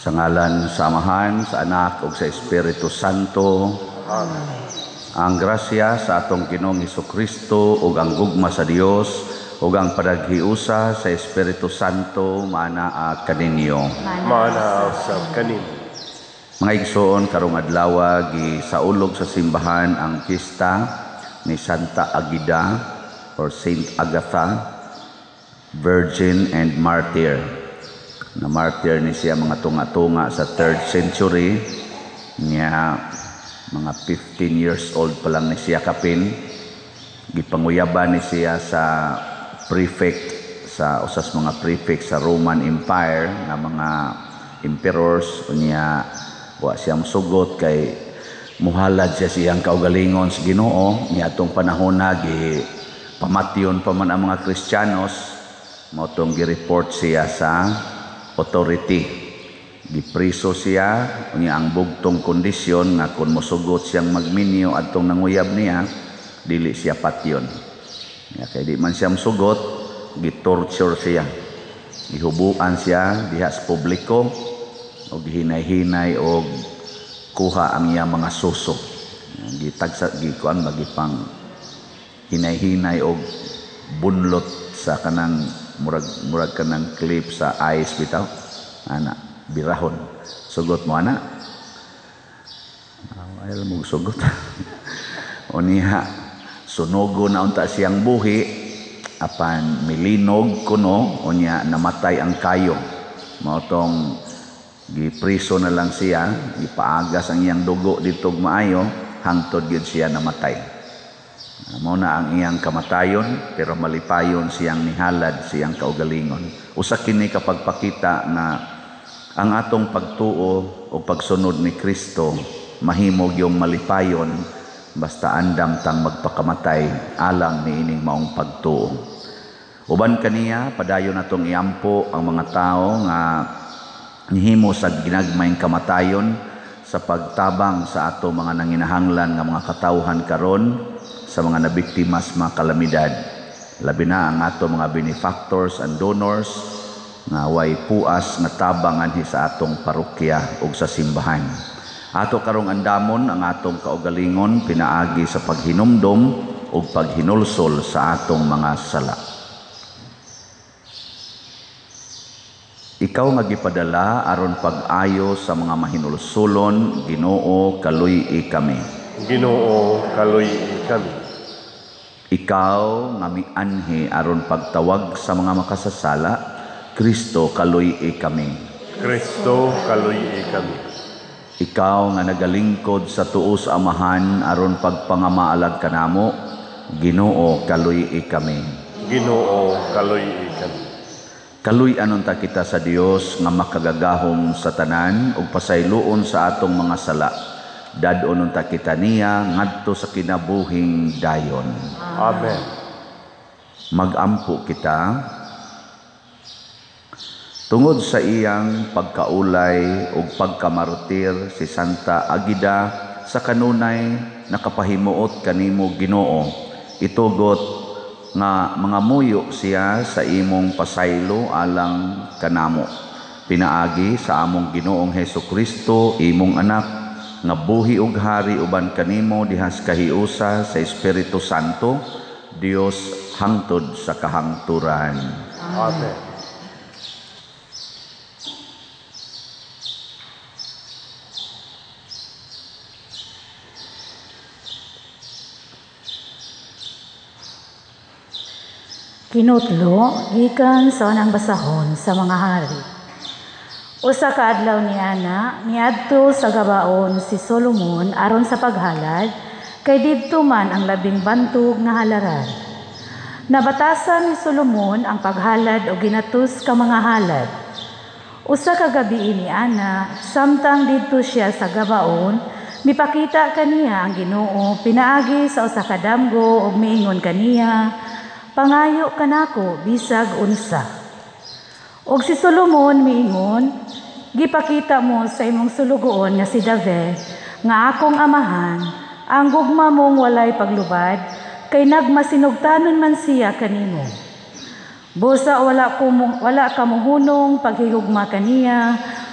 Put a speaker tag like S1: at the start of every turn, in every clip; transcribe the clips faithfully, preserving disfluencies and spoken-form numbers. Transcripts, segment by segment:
S1: Sa ngalan sa Amahan, sa Anak, ug sa Espiritu Santo.
S2: Amen.
S1: Ang grasya sa atong Ginoong Hesukristo ug ang gugma sa Dios ug ang padaghiusa sa Espiritu Santo manaa kaninyo.
S2: Mana sa kanin.
S1: Mga igsoon, karong adlaw gisaulog sa simbahan ang pista ni Santa Agida or Saint Agatha, Virgin and Martyr. Na martyr ni siya mga tunga-tunga sa third century niya, mga fifteen years old pa lang ni siya kapin. Gipanguyaban ni siya sa prefect sa usas mga prefect sa Roman Empire na mga emperors niya. Wa siyang sugot kay muhalad siya siyang kaugalingon sa Ginoo niya atong panahon na gi pamatyon pa man ang mga Kristiyanos mao tong gi-report siya sa authority. Gipriso siya unya ang bugtong kondisyon nga kun mosugot siyang magminyo adtong nanguyab niya dili siya patyon. Ya kay di man siya mosugot, gitorture siya. Gihubuan siya diha sa publiko og gihinay-hinay og kuha ang iya mga suso. Gitagsa gikuan magipang hinay-hinay og bunlot sa kanang murag murag kanang clip sa ice bitaw ana birahon sugot mo ana ay mo sugot uniha sunogo na unta siyang buhi apan milinog kuno unya namatay ang kayo mao tong gipriso na lang siya ipaagas ang iyang dugo dito maayo hangtod gyud siya namatay. Mao na ang iyang kamatayon pero malipayon siyang nihalad siyang kaugalingon. Usa kini kapag pakita na ang atong pagtuo o pagsunod ni Kristo mahimog yung malipayon basta andam tang magpakamatay alang ni ining maong pagtuo. Uban kaniya padayon natong iampo ang mga tao nga nihimo sa ginagmayng kamatayon sa pagtabang sa ato mga nanginahanglan nga mga katawhan karon sa mga nabiktima sa mga kalamidad. Labi na ang ato mga benefactors and donors nga way puas nga tabangan sa atong parokya ug sa simbahan. Ato karong andamon ang atong kaugalingon pinaagi sa paghinumdom ug paghinulsol sa atong mga sala. Ikaw nga gipadala aron pag-ayo sa mga mahinulsolon, Ginoo kaluy-i kami.
S2: Ginoo kaluy-i kami.
S1: Ikaw nga mianhi aron pagtawag sa mga makasasala, Kristo kaluy-i kami.
S2: Kristo kaluy-i kami.
S1: Ikaw nga nagalingkod sa tuo sa Amahan aron pagpangamaalag kanamo, Ginoo kaluy-i kami. Ginoo kaluy-i kami. Kaluy-anon ta kita sa Dios nga makagagahom sa tanan ug pasayloon sa atong mga sala. Dadon ta kita niya ngadto sa kinabuhing dayon.
S2: Amen.
S1: Magampo kita tungod sa iyang pagkaulay ug pagkamartir si Santa Agida sa kanunay nakapahimuot kanimo Ginoo. Itugot nga mga muyo siya sa imong pasaylo alang kanamo. Pinaagi sa among Ginoong Hesukristo imong anak nga buhi ug hari uban kanimo dihas kahiusa sa Espiritu Santo, Dios hangtod sa kahangturan.
S2: Amen.
S3: Kinutlo gikan sa unang basahon sa mga hari. Usa ka adlaw ni ana niadto sa gabaon si Solomon aron sa paghalad kay didto man ang labing bantog nga halaran. Nabatasan ni Solomon ang paghalad o ginatus ka mga halad. Usa ka gabi ni ana samtang didto siya sa gabaon mipakita kaniya ang Ginoo pinaagi sa usa ka damgo ug miingon kaniya, "Pangayo kanako bisag unsa." Og si Solomon miingon, "Gipakita mo sa imong sulugoon nga si David nga akong amahan, ang gugma mong walay paglubad, kay nagmasinugtanon man siya kanimo. Busa wala ko wala ka mohunong paghigugma kaniya,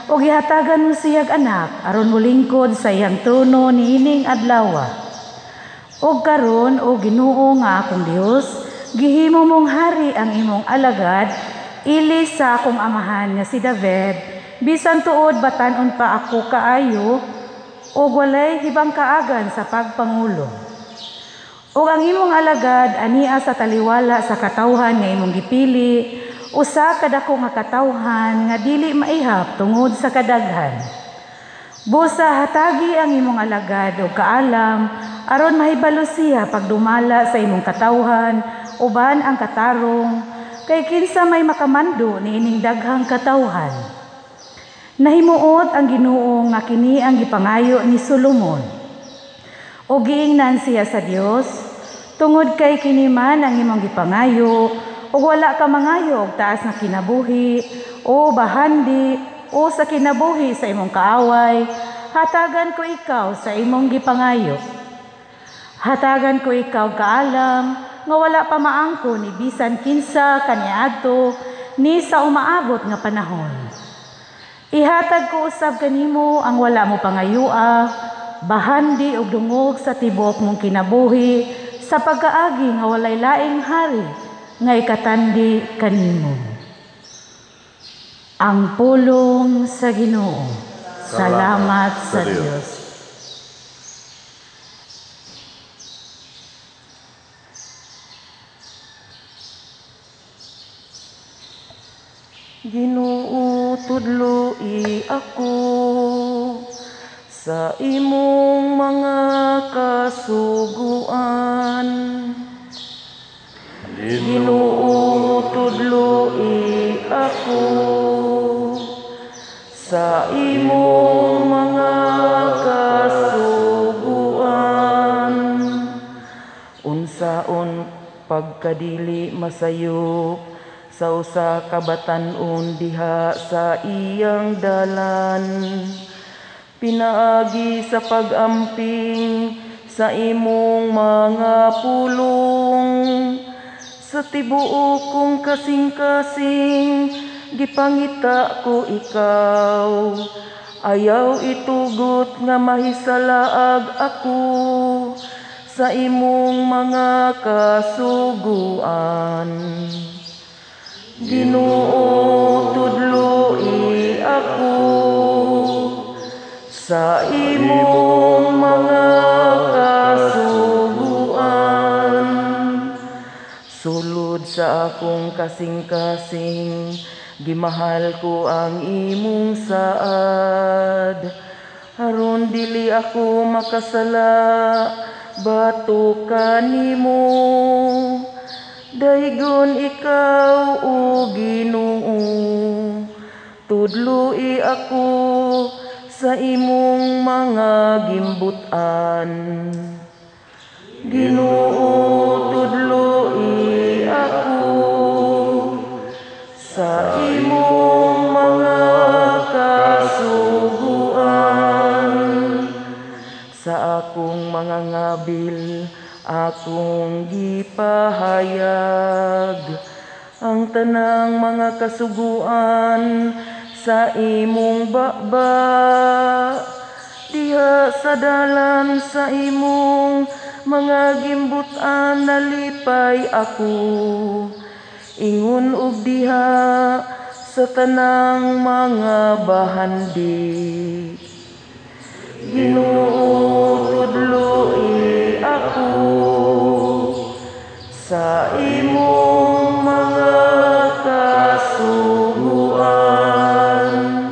S3: o gihatagan mo siyag anak aron mulingkod sa iyang trono niining adlaw. O karon o Ginoo nga akong Dios, gihimo mong hari ang imong alagad ilis sa akong amahan nga si David, bisan tuod batan-on pa ako kaayo o walay hibang kaagan sa pagpangulo. O ang imong alagad ania sa taliwala sa katawhan nga imong gipili, usa kadako nga katawhan nga dili maihap tungod sa kadaghan. Busa hatagi ang imong alagad og kaalam aron mahibalo siya pagdumala sa imong katawhan uban ang katarong kay kinsa may makamando niining daghang katawhan. Nahimuot ang Ginoo nga kini ang gipangayo ni Solomon. O giingnan siya sa Dios tungod kay kini man ang imong gipangayo ug wala ka mangayo og taas na kinabuhi o bahandi o sa kinabuhi sa imong kaaway, hatagan ko ikaw sa imong gipangayo. Hatagan ko ikaw kaalam nga wala pa maangko ni bisan kinsa kaniadto ni sa umaabot nga panahon. Ihatag ko usab kanimo ang wala mo pangayua, bahandi og dungog sa tibok mong kinabuhi sa pagkaagi nga walay laing hari nga ikatandi kanimo. Ang pulong sa Ginoo. Salamat sa Dios. Ginoo, tudloi ako sa imong mga kasuguan. Ginoo, tudloi ako sa imong mga kasuguan. Unsaon pagkadili masayo sa usa ka batan-on diha sa iyang dalan, pinaagi sa pag-amping sa imong mga pulong, sa tibuok kong kasing-kasing gipangita ko ikaw, ayaw itugot nga mahisalaag ako sa imong mga kasuguan. Ginoo, tudloi ako sa imong mga kasuguan. Sulod sa akong kasing-kasing, gimahal ko ang imong saad. Aron dili ako makasala, bato kanimo. Daygon ikaw, o Ginoo, tudloi ako sa imong mga gimbutan. Ginoo, tudloi ako sa imong mga kasuguan. Sa akong mga ngabil, akong gipahayag ang tanang mga kasuguan sa imong baba. Diha sa dalan sa imong mga gimbutan nalipay ako. Ingon ug diha sa tanang mga bahandi. Ginoo, tudloi ako sa imong mga kasuguan.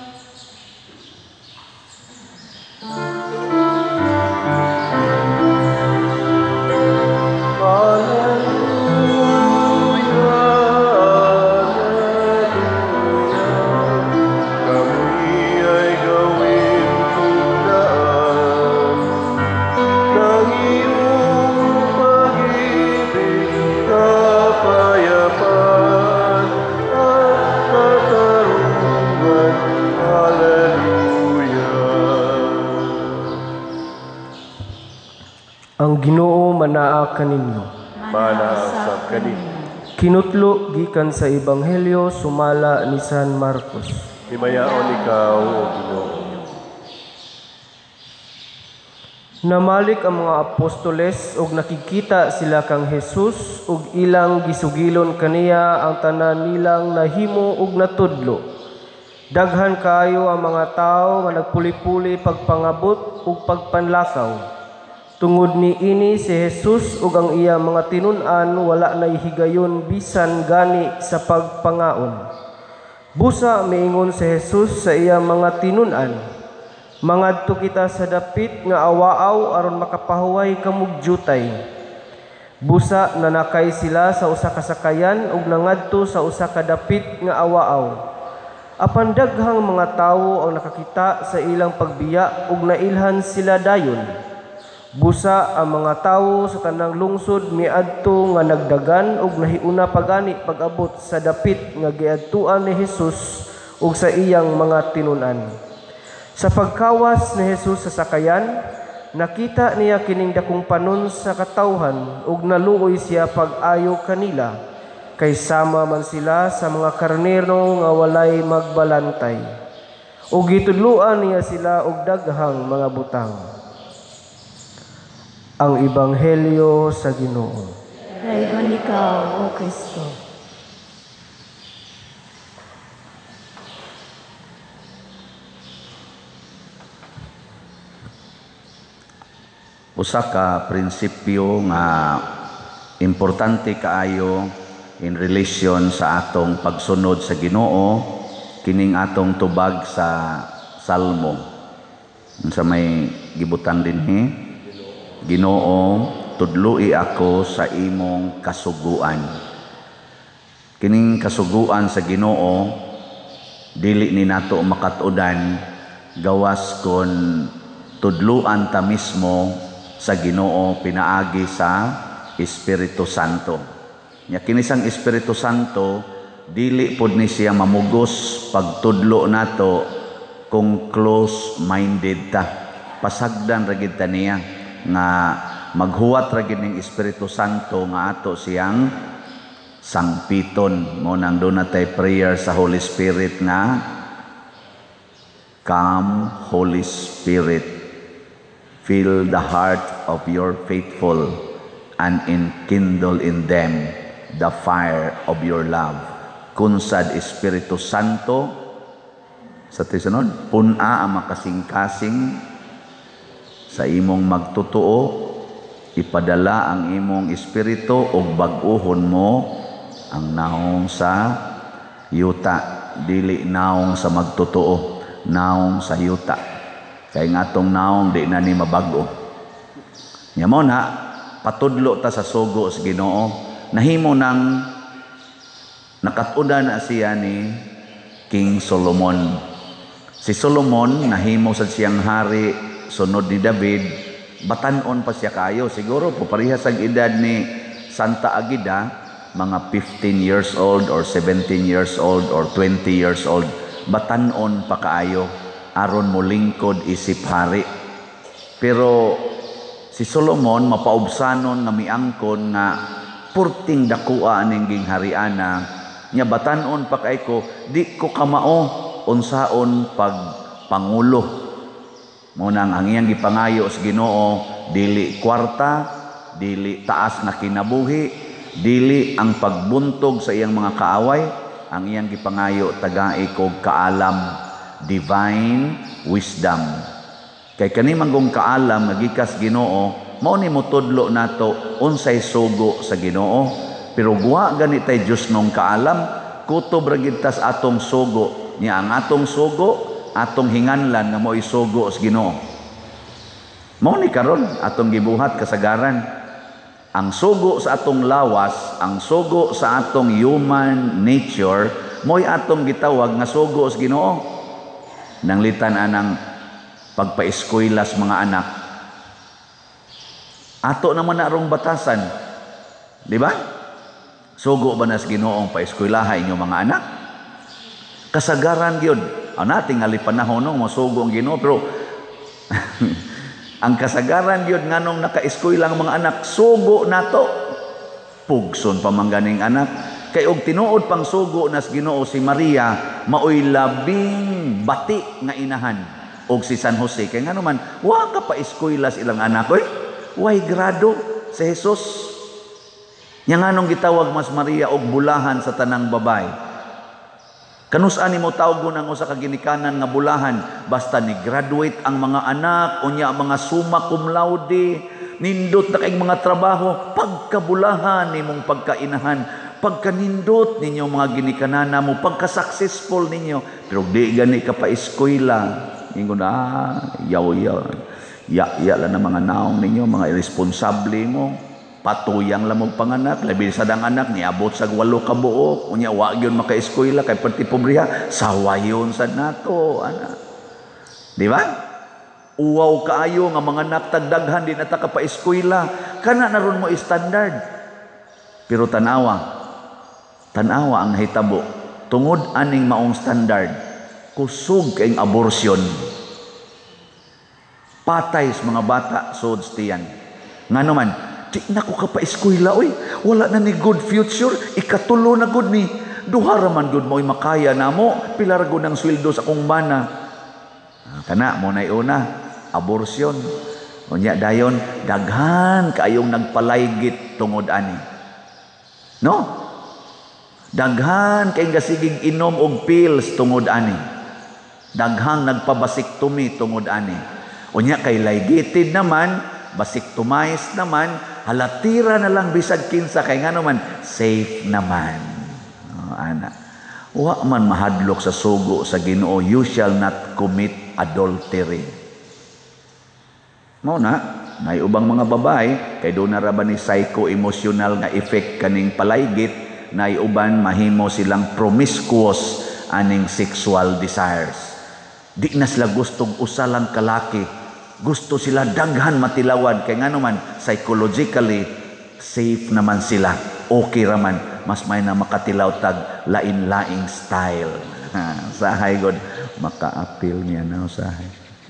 S4: Ang Ginoo manaa kaninyo.
S2: Manasa kanimo.
S4: Kinutlo gikan sa Ebanghelyo sumala ni San Marcos.
S2: Himayaon ikaw, O Ginoo.
S4: Namalik ang mga apostoles ug nakikita sila kang Jesus ug ilang gisugilon kaniya ang tanan nilang nahimo ug natudlo. Daghan kaayo ang mga tao nga nagpuli-puli pagpangabot ug pagpanlakaw. Tungod ni ini si Jesus ug ang iya mga tinun-an wala nay higayon bisan gani sa pagpangaon. Busa miingon si Jesus sa iya mga tinun-an, mangadto kita sa dapit nga awaaw aron makapahuway kamugjutay. Busa nanakay sila sa usa ka sakayan ug nangadto sa usa ka dapit nga awaaw. Apan daghang mga tawo ang nakakita sa ilang pagbiya ug nailhan sila dayon. Busa ang mga tawo sa tanang lungsod miadto nga nagdagan ug nahiuna pagani pag-abot sa dapit nga giadtuan ni Jesus ug sa iyang mga tinun-an. Sa pagkawas ni Jesus sa sakayan, nakita niya kining dakong panon sa katawhan ug naluoy siya pag-ayo kanila, kay sama man sila sa mga karnero nga walay magbalantay. Ug gitudloan niya sila og daghang mga butang. Ang Ebanghelyo sa Ginoo.
S3: Dayon ikaw, O Kristo.
S1: Usa ka prinsipyo nga importante kaayo in relation sa atong pagsunod sa Ginoo, kining atong tubag sa Salmo. Sa may gibutang dinhi, Ginoo, tudloi ako sa imong kasuguan. Kining kasuguan sa Ginoo dili ni nato makatudan gawas kon tudluan ta mismo sa Ginoo pinaagi sa Espiritu Santo. Nya kini sang Espiritu Santo dili pod ni siya mamugos pagtudlo nato kung close-minded ta. Pasagdan ra gid ta niya nga maghuwat ra gid ning Espiritu Santo nga ato siyang sangpiton. Mo nang do natay prayer sa Holy Spirit nga, Come Holy Spirit, fill the heart of your faithful and enkindle in them the fire of your love. Kunsad Espiritu Santo, sa tisunod, puna ang makasing-kasing sa imong magtutuo, ipadala ang imong Espiritu o bag-uhon mo ang naong sa yuta, dili naong sa magtutuo, naong sa yuta. Kay nga tong naong di na ni mabago. Nya mo na patudlo ta sa sugo sa Ginoo, nahimo nang nakatuda na siya ni King Solomon. Si Solomon nahimo sa siyang hari sunod ni David, batan-on pa siya kayo. Siguro po parehas ang edad ni Santa Agida, mga fifteen years old or seventeen years old or twenty years old. Batan-on pa kaayo aron mo lingkod isip hari. Pero si Solomon mapaubsanon nga miangkon nga purting dakua ning ginghariana, nya batan-on pa kay ko di ko kamao unsaon pagpangulo. Munang ang iyang gipangayo sa Ginoo dili kwarta, dili taas na kinabuhi, dili ang pagbuntog sa iyang mga kaaway. Ang iyang gipangayo tagai kog kaalam, divine wisdom. Kay kani manggong kaalam nagikas Ginoo, mao ni motudlo nato unsay sugo sa Ginoo. Pero guwa gani tay Dios nung kaalam, kutob ra gid tas atong sugo. Nya ang atong sugo, atong hinganlan nga mo isugo sa Ginoo. Mao ni karon atong gibuhat kasagaran. Ang sugo sa atong lawas, ang sugo sa atong human nature, mo'y atong gitawag nga sugo sa Ginoo. Nanglitan anang pagpa-eskwela mga anak. Ato naman na rong batasan. Di ba? Sugo ba na sa Ginoong pa-eskwelaha inyo mga anak? Kasagaran yun. Ang nating ali panahon nung masugo ang Ginoo, pero ang kasagaran yun nga nung naka-eskwela ang mga anak, sugo na to. Pugson pa mangganing anak. Kay og tinuod pang sugo nas Ginoo si Maria maoy labing bati nga inahan og si San Jose. Kay ngano man wa ka pa eskwela sa ilang anak oy. Way grado si Jesus. Nya nganong gitawag mas Maria og bulahan sa tanang babay. Kanus-an nimo tawgon ang usa ka ginikanan nga bulahan basta ni graduate ang mga anak unya mga summa cum laude nindot na kayong mga trabaho pagkabulahan nimong pagkainahan pagkanindot ninyo mga ginikanana mo pagka-successful ninyo pero di gani ka pa eskwela ingon ah yaw yaw ya ya lang na mga naong ninyo mga irresponsable mo patuyang lamog panganak labi sa dang anak niabot sa walo ka buok unya wa gyud maka-eskwela kay perti pobriha sawayon sad nato ana di ba uwaw kaayo nga mga anak tagdaghan di nata ka pa eskwela kana naron mo standard pero tanawa tanawa ang nahitabo tungod aning maong standard kusog kayong abortion patay sa mga bata sod tiyan ngano man di na ko ka pa eskwela oy wala na ni good future ikatulo na good ni duha ra man good mo'y makaya namo pila ra gud ang sweldo sa akong bana ah, kana mo nay una abortion unya dayon daghan kaayong nagpalaygit tungod ani no daghan kay gasigig inom og pills tungod ani daghang nagpabasiktomi tungod ani unya kay laygited naman basiktomize naman halatira na lang bisag kinsa kay ngano man safe naman oh, ana wa man mahadlok sa sugo sa Ginoo you shall not commit adultery mao na may ubang mga babae kay do na ra ba ni psycho-emotional nga effect kaning palaygit na uban mahimo silang promiscuous aning sexual desires di na sila gustong usa lang kalaki gusto sila daghan matilawad kay ngano man psychologically safe naman sila okay raman mas may na makatilaw tag lain-laing style sahay god maka-appeal niya na sahay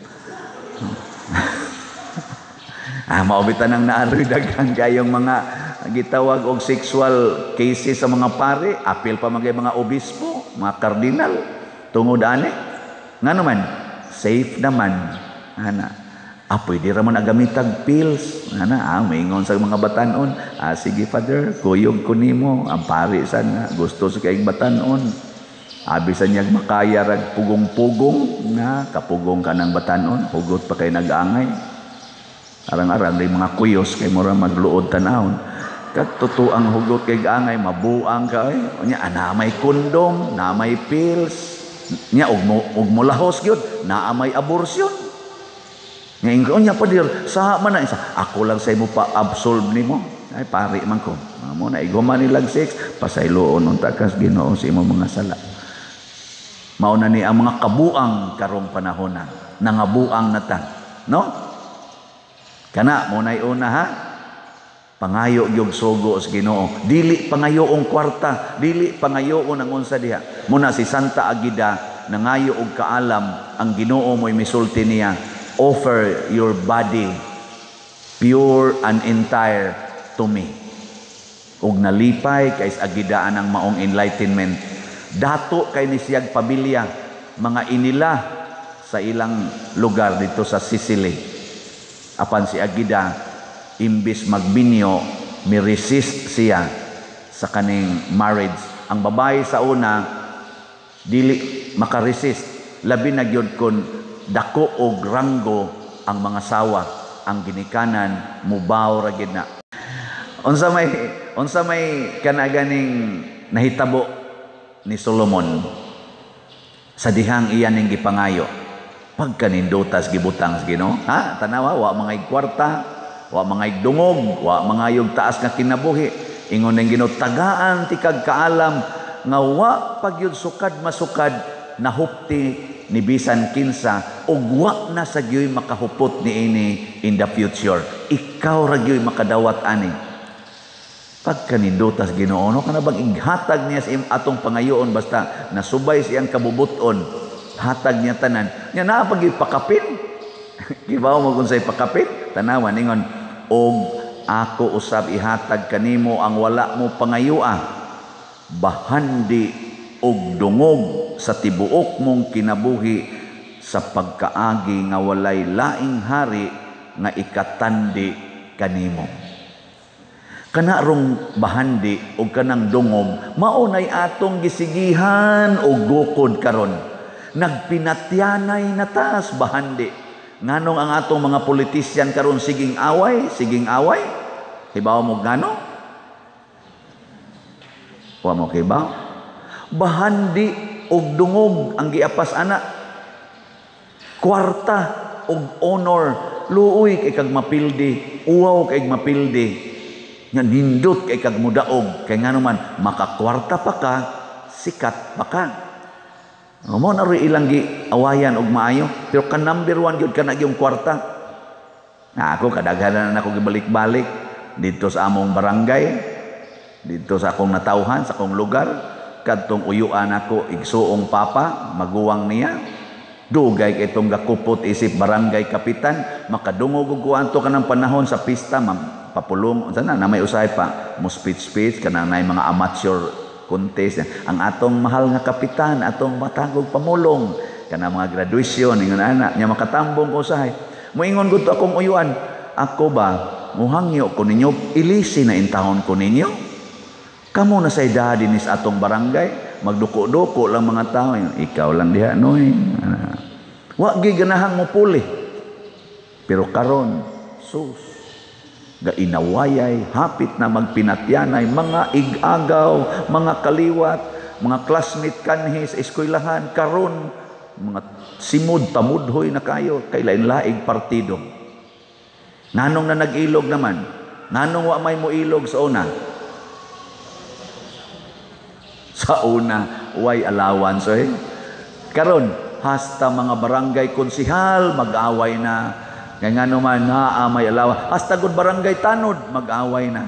S1: ah maubitan ang naaroy daghan kayong mga gitawag og sexual cases sa mga pare appeal pa magay mga obispo mga kardinal tungod ani ngano man safe naman ana apoy di ra man agamitag pills ana ah maingon sa mga batanon ah sige father kuyog ko nimo ang pari san nga gusto sa kayong batanon abi sa niya makaya rag pugong-pugong na kapugong ka ng batanon hugot pa kay nag-angay arang-arang ray mga kuyos kay mura magluod tanawon kat totoo ang hugot kay angay mabuang ka ay nya ana may kondom na may pills nya og mo og molahos gyud na may abortion ngayon ko niya pa dir sa man na isa ako lang sa imo pa absolve nimo ay pari man ko mo na igoma nilag sex pasayloon unta kas Ginoo sa imo mga sala mao na ni ang mga kabuang karong panahon na nangabuang na ta no kana mo nay una ha pangayo gyud sugo sa Ginoo dili pangayoong kwarta dili pangayoon ang unsa diha muna si Santa Agida nangayo og kaalam ang Ginoo mo'y misulti niya offer your body pure and entire to me ug nalipay kay agidaan ang maong enlightenment dato kay ni siyag pamilya mga inila sa ilang lugar dito sa Sicily apan si Agida imbis magbinyo mi-resist siya sa kaning marriage ang babae sa una dili makaresist labi na gyud kun dako og ranggo ang mga sawa ang ginikanan mubaw ra gid na unsa may unsa may kanaganing nahitabo ni Solomon sa dihang iyan ning gipangayo pagkanindutas gibutang sa Ginoo ha tanawa wa mga kwarta wa mga dungog wa mga taas nga kinabuhi ingon ning Ginoo tagaan ti kag kaalam nga wa pagyud sukad masukad nahupti ni bisan kinsa ug wa na sa gyoy makahupot niini in the future ikaw ra gyoy makadawat ani pagkanindutas Ginoo no kana bang ighatag niya sa atong pangayoon basta nasubay siyang kabubuton hatag niya tanan nya naa pag ipakapin gibaw mo kun say pakapin tanawan ingon og ako usab ihatag kanimo ang wala mo pangayoa bahandi og dungog sa tibuok mong kinabuhi sa pagkaagi nga walay laing hari nga ikatandi kanimo. Kana rong bahandi o kanang dungog maunay atong gisigihan o gukod karon. Nagpinatyanay na tas bahandi. Nganong ang atong mga politisyan karon siging away, siging away? Hibaw mo ngano? Wa mo kibaw? Bahandi og dungog ang giapas ana. Kwarta og honor, luoy kay kag mapildi, uwaw kay mapildi. Nga nindot kay kag mudaog kay ngano man makakwarta pa ka, sikat pa ka. Mo na ri ilang gi awayan og maayo, pero ka number one gyud kana gyung kwarta. Na ako kadaghanan na ako gibalik-balik dito sa among barangay, dito sa akong natawhan sa akong lugar, kadtong uyuan ako igsuong papa, maguwang niya. Dugay kay itong gakupot isip barangay kapitan, makadungog og kuanto kanang panahon sa pista, papulong sana na may usahay pa mo speech-speech kanang nay mga amateur contest. Ang atong mahal nga kapitan, atong matagog pamulong kanang mga graduation ingon ana nya makatambong ko usahay. Moingon gud to akong uyuan, ako ba muhangyo ko ninyo, ilisi na intahon ko ninyo. Kamo na sa edad dinis atong barangay, magduko-duko lang mga tao, ikaw lang diha noy. Wa gi ganahang mo puli. Pero karon sus gainawayay, hapit na magpinatyanay, mga igagaw, mga kaliwat, mga classmate kanhi sa eskwelahan, karon mga simud, tamudhoy na kayo, kay lain-laing partido. Nanong na nag-ilog naman? Nanong wa may mo ilog sa una? Sa una, way allowance, eh. Karon, hasta mga barangay konsihal, mag-away na. Kaya nga naman, naa may alawa. Hasta good barangay tanod, mag-away na.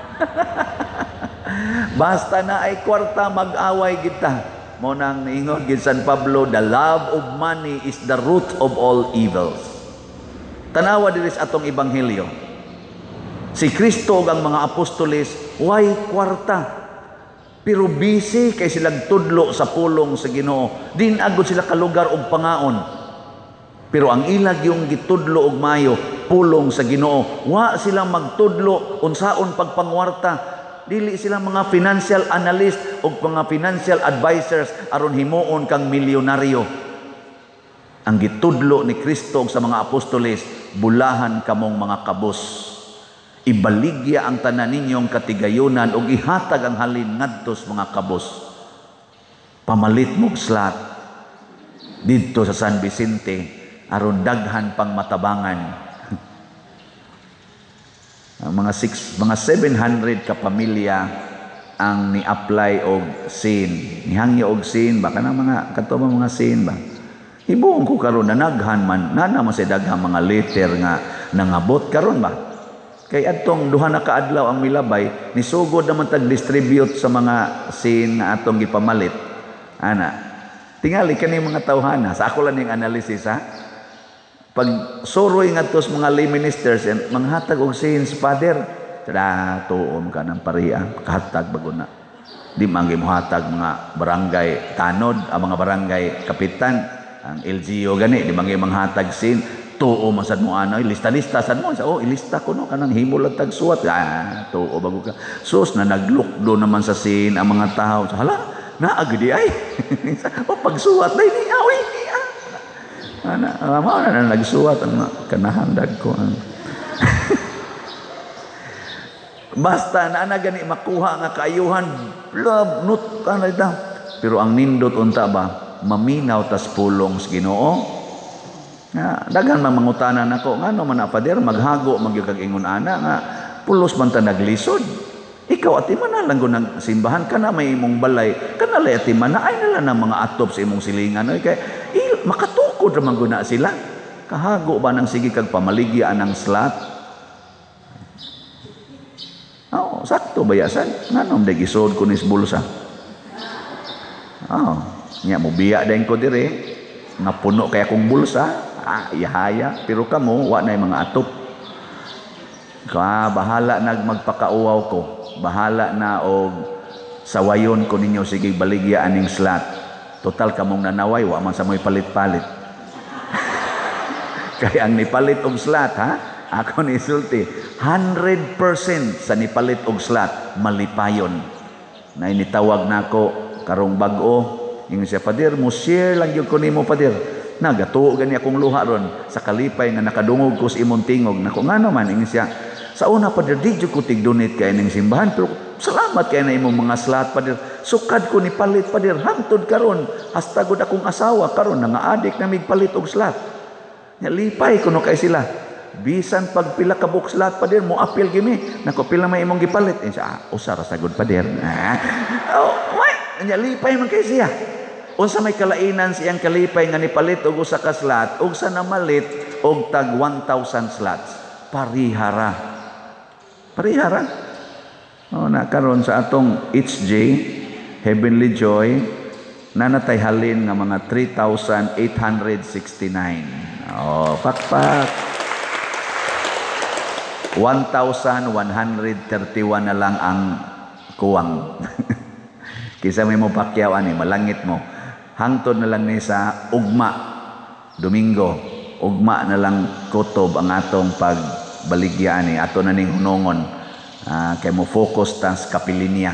S1: Basta na ay kwarta, mag-away kita. Mo nang niingon gid San Pablo, the love of money is the root of all evils. Tanawa diri sa atong ebanghelyo. Si Kristo ug ang mga apostoles, way kwarta. Pero busy kay silang tudlo sa pulong sa Ginoo. Din agud sila kalugar og pangaon. Pero ang ilag yung gitudlo og mayo, pulong sa Ginoo. Wa silang magtudlo unsaon pagpangwarta. Dili silang mga financial analyst o mga financial advisors aron himuon kang milyonaryo. Ang gitudlo ni Kristo sa mga apostoles, bulahan kamong mga kabos. Ibaligya ang tanan ninyong katigayunan o ihatag ang halin ngadtos mga kabos. Pamalit mog slot dito sa San Vicente aron daghan pang matabangan. Ang mga six, mga seven hundred ka pamilya ang ni-apply og sin. Nihangyo og sin ba kanang mga kato mga sin ba. Ibuong ko karon nanaghan man nana mo sa daghang mga letter nga nangabot karon ba. Kay adtong duha na ka adlaw ang milabay, nisugod naman tag-distribute sa mga sin nga atong gipamalit. Ana, tingali kani mga tawhana, sa ako lang yung analysis ha. Pag suroy nga tos mga lay ministers, manghatag og sin sa father, tada tuom ka ng pariya, kahatag bago na. Di man gimuhatag mga barangay tanod, ang mga barangay kapitan, ang L G O gani, di man manghatag sin. Tuo man sad mo ano, lista-lista sad mo. Oh, ilista ko no kanang himol tag suwat. Ah, tuo bago ka. Sus na naglukdo naman sa sin ang mga tao. Hala, naagdi ay. O pagsuwat dai ni awi ni. Ana, mao na nagsuwat ang kanahandag ko. Basta na ana gani makuha nga kaayuhan, love nut kana da. Pero ang nindot unta ba, maminaw tas pulong sa Ginoo. Nga, daghan mang mangutanan nako ngano man na pader maghago magyug ingon ana nga pulos man ta naglisod. Ikaw ati man na lang ng simbahan kana may imong balay kana lay ati man na ay nala na mga atop sa imong silingan oy kay il, makatukod ra man guna sila. Kahago ba nang sige kag pamaligya anang slot? Oh, sakto bayasan nganom day gisod kunis bulsa. Oh, nya mo biya dayon ko dire nga puno kay akong bulsa. Ah, ihaya, pero kamo wa na mga atop. Ka bahala nag magpakauwaw ko. Bahala na og Sawayon ko ninyo sige baligya aning slot. Total kamong nanaway wa man sa mo'y palit-palit. Kaya ang nipalit og slot ha, ako ni sulti, one hundred percent sa nipalit og slot malipayon. Na initawag nako karong bag-o, ingon siya, "Padir, mo share lang gyud ko nimo, Padir." Nagatuo gani akong luha ron sa kalipay nga nakadungog ko sa imong tingog. Nako ngano man, ingon siya, "Sa una, Padir, di jud ko tig-donate kay ning simbahan, pero salamat kay na imong mga slot, Padir. Sukad ko ni palit, Padir, hangtod karon hasta gud akong asawa karon nanga-adik na mig palit og slot." Nya lipay kuno kay sila. Bisan pag pila ka box slot, Padir, mo apil gimi. Nako pila may imong gipalit. Insa, ah, usa ra sagud, Padir. Ah. Oh, what? Nya lipay man kay siya. Unsa may kalainan siyang kalipay nga nipalit og usa ka slot, ug sa namalit og tag one thousand slots. Parihara. Parihara. Oh, na karon sa atong H J Heavenly Joy nanatay halin nga mga three thousand eight hundred sixty-nine. Oh, pakpak. one thousand one hundred thirty-one na lang ang kuwang. Kisa may mo pakyawan ni malangit mo. Hangtod na lang ni sa ugma Domingo. Ugma na lang kutob ang atong pagbaligya ni ato na ning hunongon. Uh, kay mo focus ta sa kapilinya.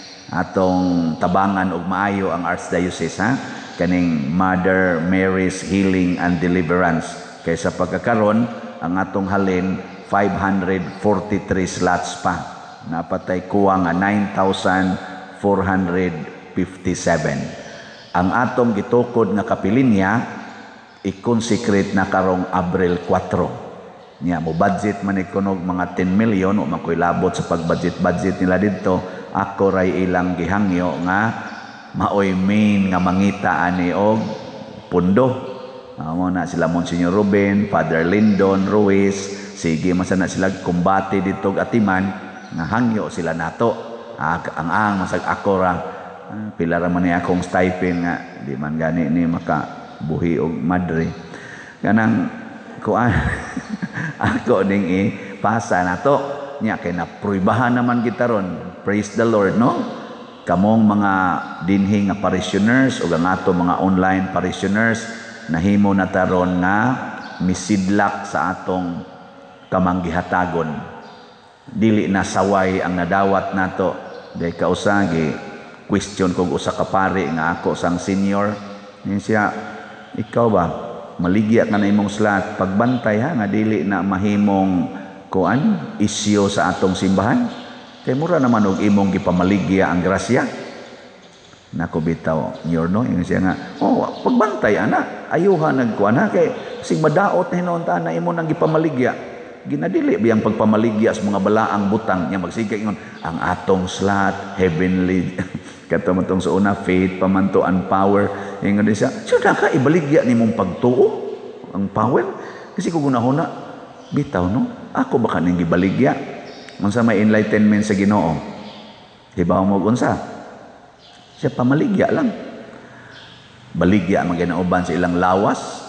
S1: Atong tabangan og maayo ang Archdiocese ha. Kaning Mother Mary's Healing and Deliverance. Kay sa pagkakaron ang atong halin five hundred forty-three slots pa. Napatay kuwang nga nine thousand four hundred fifty-seven. Ang atong gitukod nga kapilinya i-consecrate na karong Abril four. Nya mo budget man ikunog mga ten million o makoy labot sa pag-budget-budget nila didto. Ako ray ilang gihangyo nga maoy main nga mangita ani og pundo. Amo na sila Monsignor Ruben, Father Lindon Ruiz, sige masana sila kumbati dito atiman nga hangyo sila nato. Ah, ang ang masag ako ra ah, pila ra man ni akong stipend nga di man gani ni makabuhi og madre. Kanang kuan ako ding i pasa nato nya kay napruibahan naman kita ron. Praise the Lord, no? Kamong mga dinhi nga parishioners o ang ato mga online parishioners nahimo na taron nga misidlak sa atong kamanggihatagon. Dili na saway ang nadawat nato. Dahil kausagi, question kong usa ka pari nga ako sang senior. Yan siya, ikaw ba, maligya ka na imong slot, pagbantay ha, nga dili na mahimong kuan, isyo sa atong simbahan. Kay mura naman og imong gipamaligya ang grasya. Nako bitaw, nyor no, yung siya nga, oh, pagbantay ana, ayuha nagkuan ha, kay sig madaot na hinunta na imo nang gipamaligya. Ginadili biyang pagpamaligya sa mga balaang butang niya magsigay ingon ang atong slot heavenly kato man tong sa una faith pamantuan power ingon siya suda ka ibaligya nimong pagtuo ang power kasi kung gunahuna bitaw no ako ba kaning gibaligya unsa may enlightenment sa Ginoo hibaw mo unsa siya pamaligya lang baligya man ginauban sa ilang lawas.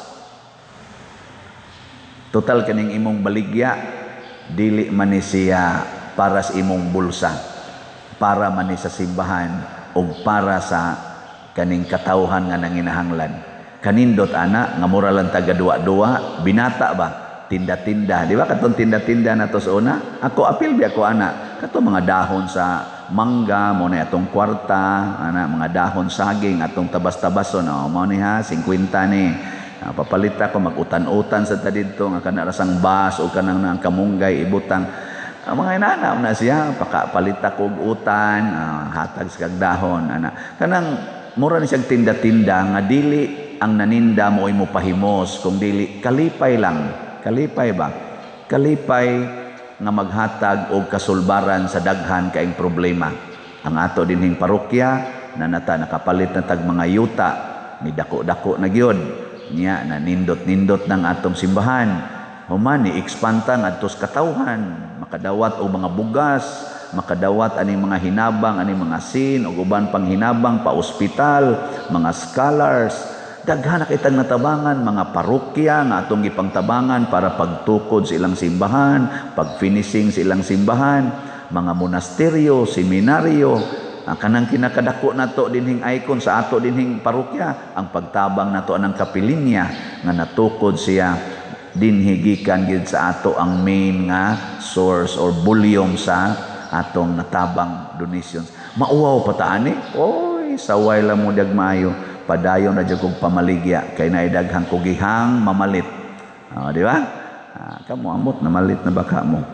S1: Total kaning imong baligya dili man ni siya para sa imong bulsa, para man ni sa simbahan o para sa kaning katawhan nga nanginahanglan. Kanindot ana nga mura lang taga duwa-duwa, binata ba? Tinda-tinda, di ba katong tinda-tinda na to sa una? Ako apil bi ako ana, kato mga dahon sa mangga mo na atong kwarta, ana mga dahon saging atong tabas-tabason, oh, mo ni ha fifty ni. Uh, papalita ko mag-utan-utan sa tadidto nga kana rasang bas o kanang nang kamunggay ibutang uh, mga inana na siya pakapalita ko og utan uh, hatag sa kagdahon ana kanang mura ni siyang tinda-tinda nga dili ang naninda mo ay mo pahimos kung dili kalipay lang kalipay ba kalipay nga maghatag og kasulbaran sa daghan kaing problema ang ato dinhing parokya na nata nakapalit na tag mga yuta ni dako-dako na gyud niya na nindot-nindot ng atong simbahan human ni expand ngadto sa katawhan makadawat og mga bugas makadawat aning mga hinabang aning mga sin ug uban pang hinabang pa ospital mga scholars daghan na kitang natabangan mga parokya nga atong gipangtabangan para pagtukod sa ilang simbahan pag finishing sa ilang simbahan mga monasteryo seminaryo Ang kanang kinakadako nato dinhing icon sa ato dinhing parokya, ang pagtabang nato ng kapilinya nga natukod siya dinhi gikan gid sa ato ang main nga source or volume sa atong natabang donations. Mauwaw pa ta ani? Oy, saway lang mo dag maayo. Padayon na jud kog pamaligya kay naay daghang kugihang mamalit. Oh, di ba? Ah, kamo amot na malit na baka mo.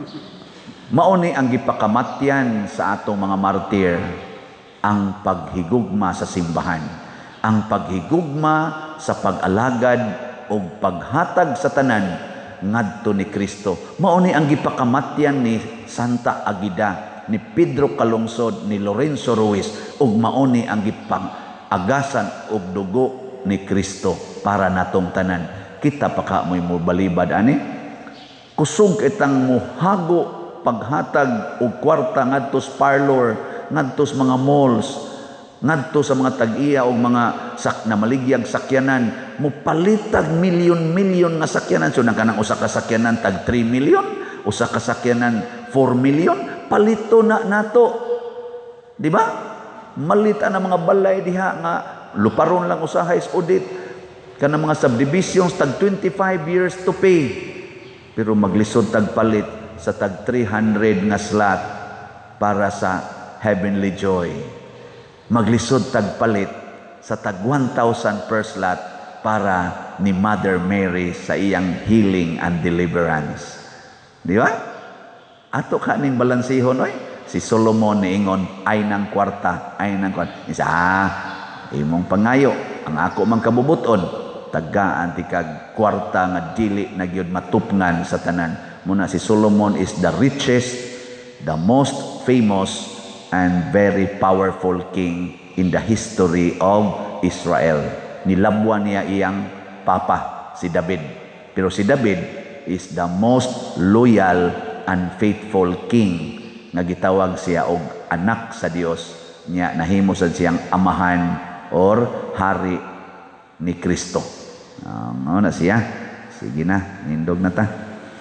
S1: Mauni ang gipakamatyan sa atong mga martir, ang paghigugma sa simbahan, ang paghigugma sa pag-alagad o paghatag sa tanan ngadto ni Kristo. Mauni ang gipakamatyan ni Santa Agida, ni Pedro Calungsod, ni Lorenzo Ruiz, ug mauni ang gipang-agasan og dugo ni Kristo para natong tanan. Kita pa ka mo'y mobalibad ani? Kusog itang muhago paghatag og kwarta ngadto sa parlor, ngadto sa mga malls, ngadto sa mga tag-iya og mga sak na maligyag sakyanan, mupalitag milyon-milyon nga sakyanan. So nang kanang usa ka sakyanan tag three million, usa ka sakyanan four million, palito na nato. Di ba? Malita na mga balay diha nga luparon lang usahay sa audit. Kanang mga subdivisions tag twenty-five years to pay. Pero maglisod tag palit sa tag three hundred nga slot para sa Heavenly Joy. Maglisod tag palit sa tag one thousand per slot para ni Mother Mary sa iyang healing and deliverance. Di ba? Ato ka ning balansihon oy. Si Solomon niingon ay nang kwarta, ay nang kwarta. Isa, ah, imong pangayo, ang ako man kabubuton, tagaan ti kag kwarta nga dili na gyud matupngan sa tanan. Muna si Solomon is the richest, the most famous, and very powerful king in the history of Israel. Nilabwan niya iyang papa, si David. Pero si David is the most loyal and faithful king nga gitawag siya og anak sa Dios niya, nahimo sad siyang amahan or hari ni Kristo. Um, ano na siya? Sige na, nindog na ta.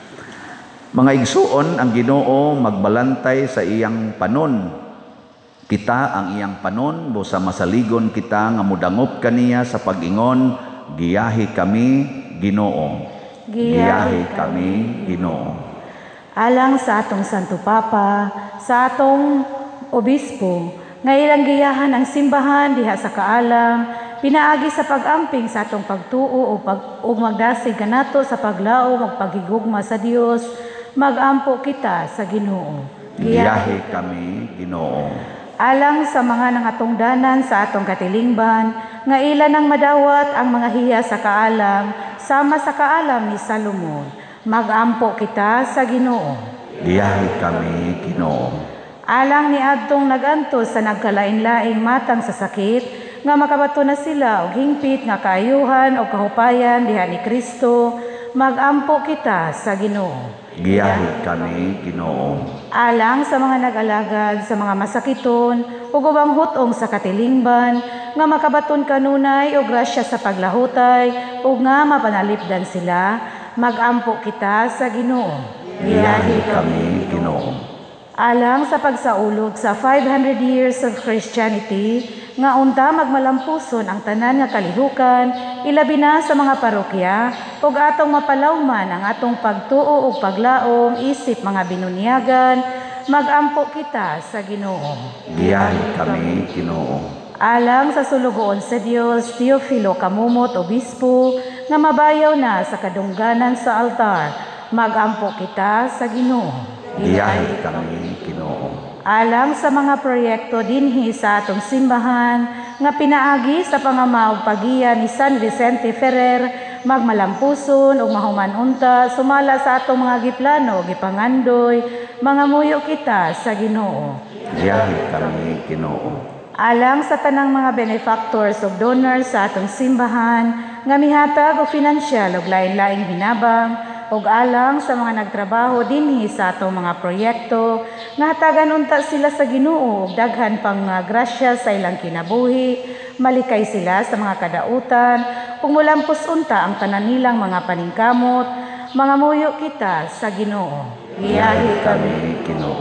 S1: Mga igsuon, ang Ginoo magbalantay sa iyang panon. Kita ang iyang panon, busa masaligon kita nga mudangop kaniya sa pag-ingon, giyahi kami, Ginoo. Giyahi kami, Ginoo.
S3: Alang sa atong Santo Papa, sa atong Obispo, nga ilang giyahan ang simbahan diha sa kaalam, pinaagi sa pag-amping sa atong pagtuo o pag o magdasig kanato sa paglao ug paghigugma sa Dios, magampo kita sa Ginoo.
S1: Giyahi kami, Ginoo.
S3: Alang sa mga nangatungdanan sa atong katilingban, nga ilan ang madawat ang mga hiya sa kaalam, sama sa kaalam ni Salomon, magampo kita sa Ginoo.
S1: Giyahi kami, Ginoo.
S3: Alang ni adtong nagantos sa nagkalain-laing matang sa sakit, nga makabato na sila og hingpit nga kaayuhan o kahupayan diha ni Kristo, magampo kita sa Ginoo.
S1: Giyahi kami, Ginoo.
S3: Alang sa mga nag-alagad sa mga masakiton ug ubang hutong sa katilingban, nga makabaton kanunay og grasya sa paglahutay ug nga mapanalipdan sila, magampo kita sa Ginoo.
S1: Giyahi kami, Ginoo.
S3: Alang sa pagsaulog sa five hundred years of Christianity, nga unta magmalampuson ang tanan nga kalihukan, ilabi na sa mga parokya, ug atong mapalawman ang atong pagtuo ug paglaom isip mga binunyagan, magampo kita sa Ginoo.
S1: Giyahi kami, Ginoo.
S3: Alang sa sulugoon sa Dios, Teofilo Kamumot, Obispo, nga mabayaw na sa kadungganan sa altar, magampo kita sa Ginoo.
S1: Giyahi kami, Ginoo.
S3: Alang sa mga proyekto dinhi sa atong simbahan, nga pinaagi sa pangamaog pagiya ni San Vicente Ferrer, magmalampuson o mahuman unta, sumala sa atong mga giplano, gipangandoy, mga muyo kita sa Ginoo.
S1: Giyahi kami, Ginoo.
S3: Alang sa tanang mga benefactors o donors sa atong simbahan, nga mihatag o finansyal o lain-laing binabang, ug alang sa mga nagtrabaho dinhi sa atong mga proyekto, nga hatagan unta sila sa Ginoo ug daghan pang uh, grasya sa ilang kinabuhi, malikay sila sa mga kadautan, ug mulampos unta ang tanan nilang mga paningkamot, mga muyo kita sa Ginoo.
S1: Giyahi kami, Ginoo.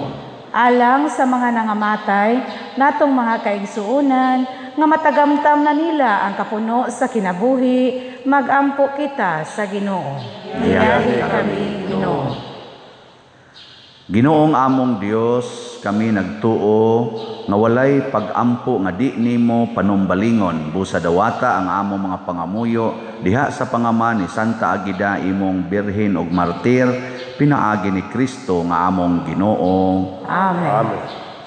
S3: alang sa mga nangamatay natong mga kaigsuunan nga matagamtam na nila ang kapuno sa kinabuhi, magampo kita sa Ginoo. Iyahi kami, Ginoo.
S1: Ginoong among Dios, kami nagtuo nga walay pag-ampo nga di nimo panumbalingon busa dawata ang among mga pangamuyo diha sa pangaman ni Santa Agida imong birhen ug martir pinaagi ni Kristo nga among Ginoo.
S3: Amen.
S2: Amen.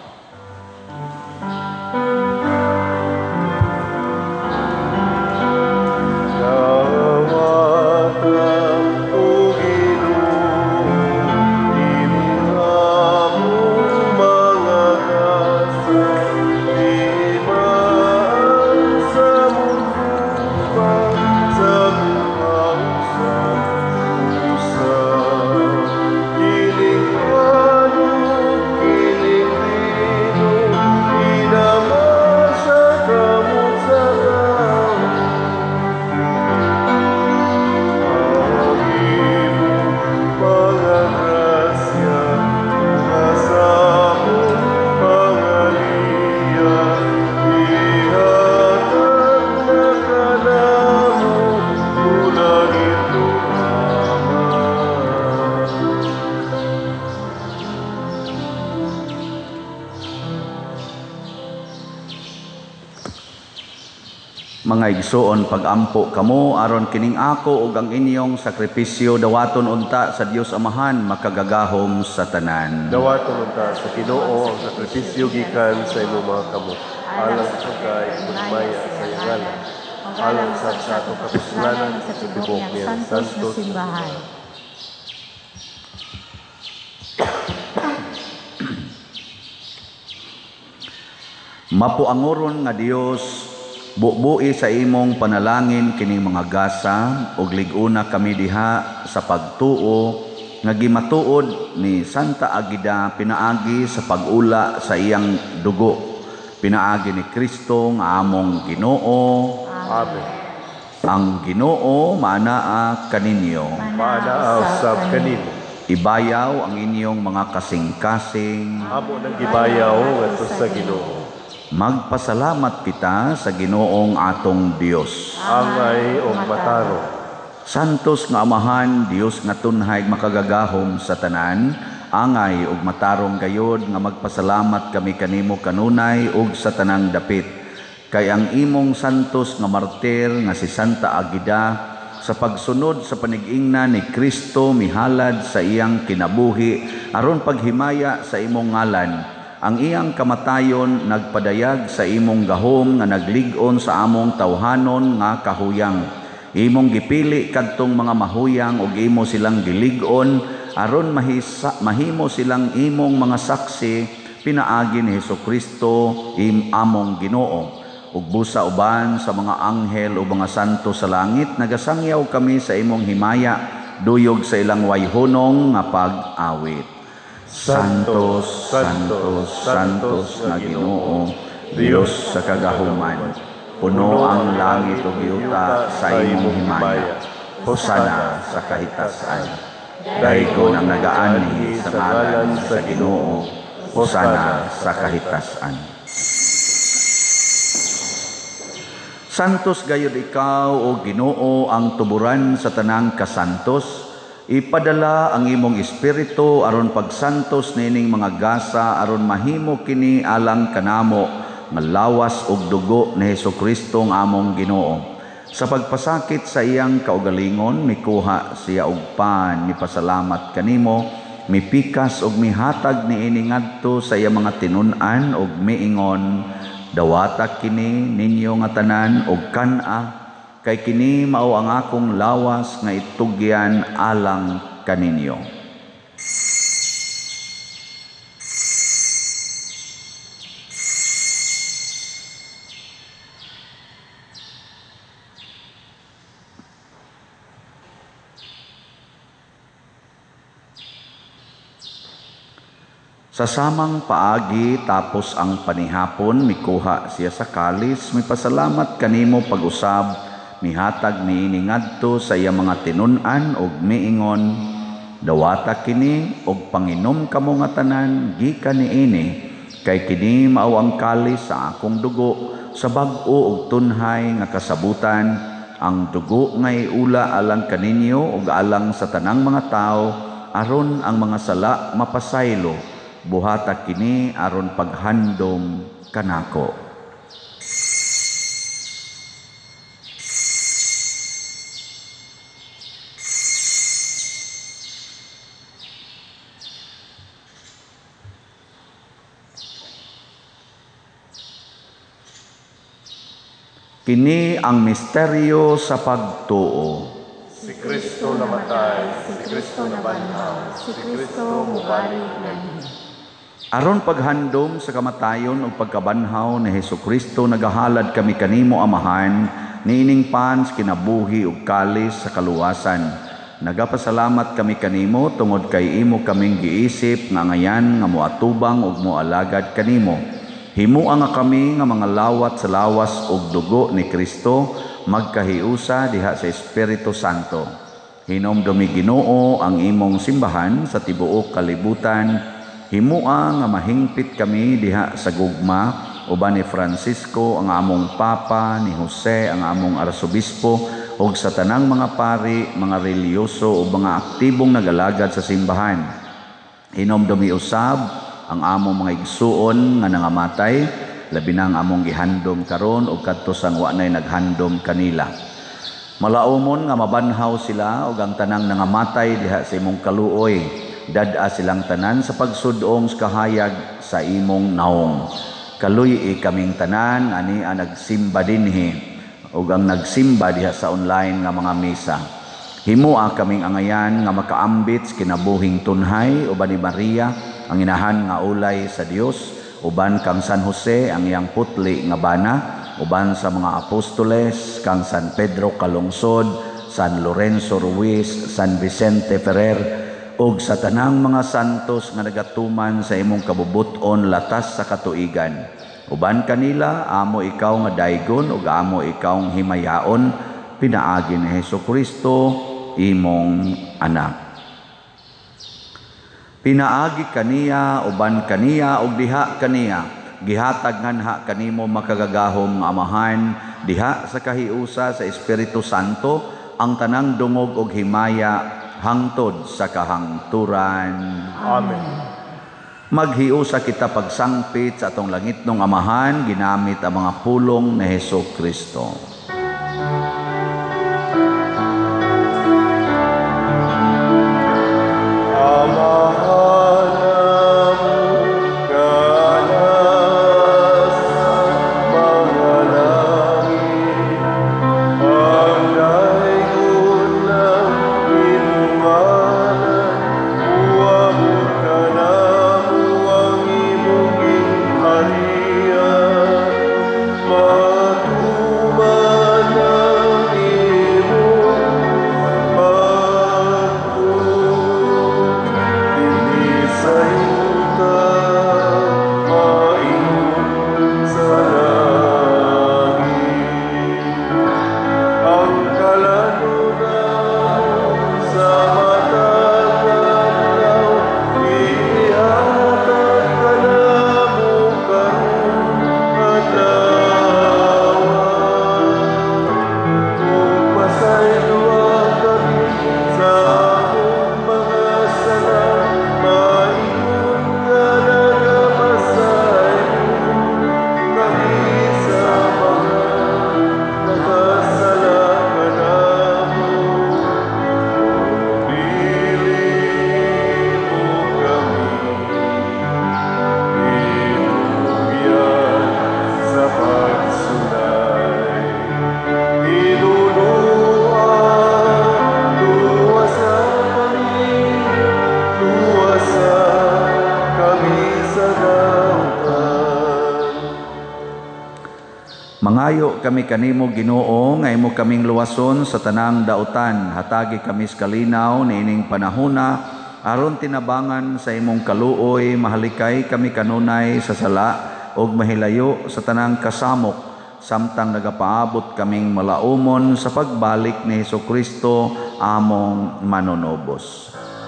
S1: Mga igsoon, pag-ampo kamo aron kining ako ug ang inyong sakripisyo dawaton unta sa Dios Amahan makagagahom sa tanan.
S2: Dawaton unta sa Ginoo ang sakripisyo gikan sa imong mga kamot. Alang sa pagkay, magmaya sa iyang ngalan. Alang sa sa atong kapusulanan sa tibok niyang santos.
S3: Simbahan.
S1: Mapuangoron nga Dios, bubuhi sa imong panalangin kining mga gasa ug lig-una kami diha sa pagtuo nga gimatuod ni Santa Agida pinaagi sa pag-ula sa iyang dugo. Pinaagi ni Kristo nga among Ginoo.
S2: Amen.
S1: Ang Ginoo maanaa kaninyo.
S2: Maanaa usab kanimo.
S1: Ibayaw ang inyong mga kasing-kasing.
S2: Amo nang gibayaw ngadto sa Ginoo.
S1: Magpasalamat kita sa Ginoong atong Dios.
S2: Angay o mataro.
S1: Santos nga Amahan, Dios nga tunhay makagagahom sa tanan, angay ug matarong gayod nga magpasalamat kami kanimo kanunay ug sa tanang dapit. Kay ang imong santos nga martir nga si Santa Agida sa pagsunod sa panig-ingna ni Kristo mihalad sa iyang kinabuhi aron paghimaya sa imong ngalan. Ang iyang kamatayon nagpadayag sa imong gahom nga naglig-on sa among tawhanon nga kahuyang. Imong gipili kadtong mga mahuyang ug imo silang gilig-on aron mahisa, mahimo silang imong mga saksi pinaagi ni Hesukristo im among Ginoo. Ug busa uban sa mga anghel o mga santo sa langit nagasangyaw kami sa imong himaya duyog sa ilang wayhonong nga pag-awit. Santos, Santos, Santos na Ginoo, Dios sa kagahuman, puno ang langit ug yuta sa imong himaya. Hosana sa kahitasan. Daygon ang nagaanhi sa ngalan sa Ginoo. Hosana sa kahitasan. Santos gayud ikaw o Ginoo ang tuburan sa tanang kasantos. Ipadala ang imong espiritu aron pagsantos nining mga gasa aron mahimo kini alang kanamo nga lawas ug dugo ni Hesukristo nga among Ginoo. Sa pagpasakit sa iyang kaugalingon mikuha siya og pan mipasalamat kanimo, mipikas ug mihatag niini ngadto sa iyang mga tinun-an ug miingon, dawata kini ninyo nga tanan og kan-a kay kini mao ang akong lawas nga itugyan alang kaninyo. Sa samang paagi tapos ang panihapon mikuha siya sa kalis, mipasalamat kanimo pag-usab, mihatag niini ngadto sa iya mga tinun-an ug miingon, Dawata kini og panginom kamo nga tanan gikan niini, kay kini mao ang kalis sa akong dugo sa bag-o og tunhay nga kasabutan, ang dugo nga iula alang kaninyo ug alang sa tanang mga tao aron ang mga sala mapasaylo. Buhata kini aron paghandom kanako. Kini ang misteryo sa pagtuo.
S2: Si Kristo namatay, si Kristo nabanhaw, si Kristo mubalik nanhi.
S1: Aron paghandom sa kamatayon ug pagkabanhaw ni Hesukristo, nagahalad kami kanimo Amahan, niining pans kinabuhi ug kalis sa kaluwasan. Nagapasalamat kami kanimo tungod kay imo kaming giisip nga ngayan nga moatubang ug moalagad kanimo. Himuang nga kami nga mga lawat sa lawas ug dugo ni Kristo, magkahiusa diha sa Espiritu Santo. Hinomdomi Ginoo ang imong simbahan sa tibuok kalibutan. Himuang nga mahingpit kami diha sa gugma, uban ni Francisco ang among Papa, ni Jose ang among Arsobispo, ug sa tanang mga pari, mga reliyoso o mga aktibong nagalagad sa simbahan. Hinomdomi usab ang among mga igsuon nga nangamatay, labi na ang among gihandom karon ug kadto sang wa nay naghandom kanila. Malaumon nga mabanhaw sila ug ang tanang nangamatay diha sa imong kaluoy. Dad-a silang tanan sa pagsudong sa kahayag sa imong naong. Kaluy kaming tanan ani ang nagsimba dinhi ug ang nagsimba diha sa online nga mga misa. Himua kaming angayan nga makaambit kinabuhing tunhay uban ni Maria ang inahan nga ulay sa Dios, uban kang San Jose ang iyang putli nga bana, uban sa mga apostoles kang San Pedro Kalungsod, San Lorenzo Ruiz, San Vicente Ferrer, ug sa tanang mga santos nga nagatuman sa imong kabubuton latas sa katuigan. Uban kanila amo ikaw nga daygon ug amo ikaw nga himayaon, pinaagi ni Hesukristo imong anak. Pinaagi kaniya, uban kaniya, ug diha kaniya. Gihatag nganha kanimo makagagahom nga Amahan, diha sa kahiusa sa Espiritu Santo, ang tanang dungog ug himaya hangtod sa kahangturan.
S2: Amen.
S1: Maghiusa kita pagsangpit sa atong langitnong Amahan, ginamit ang mga pulong ni Hesukristo. Mangayo kami kanimo Ginoo nga imo kaming luwason sa tanang dautan, hatagi kami sa kalinaw niining panahona aron tinabangan sa imong kaluoy, mahalikay kami kanunay sa sala ug mahilayo sa tanang kasamok, samtang nagapaabot kaming malaumon sa pagbalik ni Hesukristo among manunobos.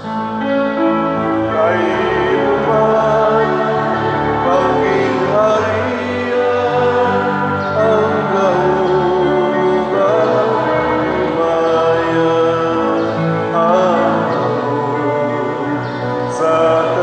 S2: Kay man pangingharian ang gahungan himayan ang gahon sa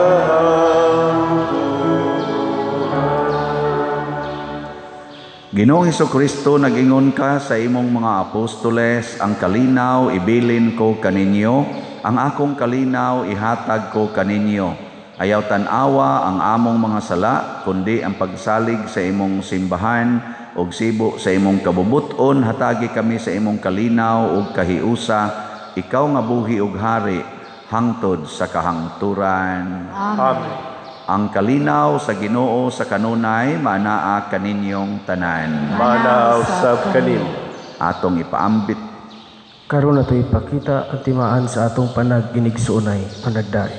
S1: Ginoong Hesukristo, nag-ingon ka sa imong mga apostoles, ang kalinaw ibilin ko kaninyo, ang akong kalinaw ihatag ko kaninyo. Ayaw tan-awa ang among mga sala, kundi ang pagsalig sa imong simbahan ug sibo sa imong kabubuton, hatagi kami sa imong kalinaw ug kahiusa, ikaw nga buhi ug hari hangtod sa kahangturan.
S2: Amen.
S1: Ang kalinaw sa Ginoo sa kanunay manaa kaninyong tanan.
S2: Manaw sab kanin.
S1: Atong ipaambit
S4: Karon nato ipakita ang timaan sa atong panag-inigsuunay panagdaay.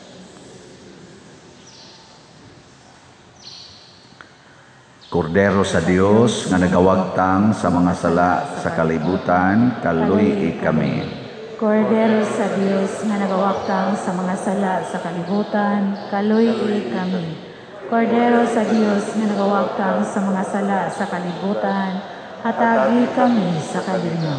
S1: Kordero sa Dios nga nagawagtang sa mga sala sa kalibutan, kaluy kami.
S3: Kordero sa Dios nga nagawaktang sa mga sala sa kalibutan, kaluy kami. Kordero sa Dios nga nagawaktang sa mga sala sa kalibutan, hatagi kami sa kalinaw.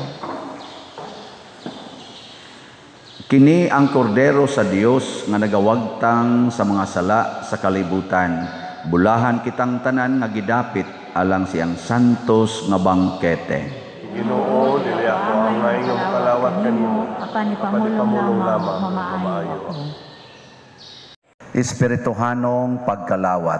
S1: Kini ang kordero sa Dios nga nagawagtang sa mga sala sa kalibutan. Bulahan kitang tanan nga gidapit alang siyang santos nga bangkete.
S2: Ginoo, dili ako ang ngayong kalawat kanimo.
S3: Apan ni pamulong lamang mamaayo ako.
S1: Espirituhanong pagkalawat.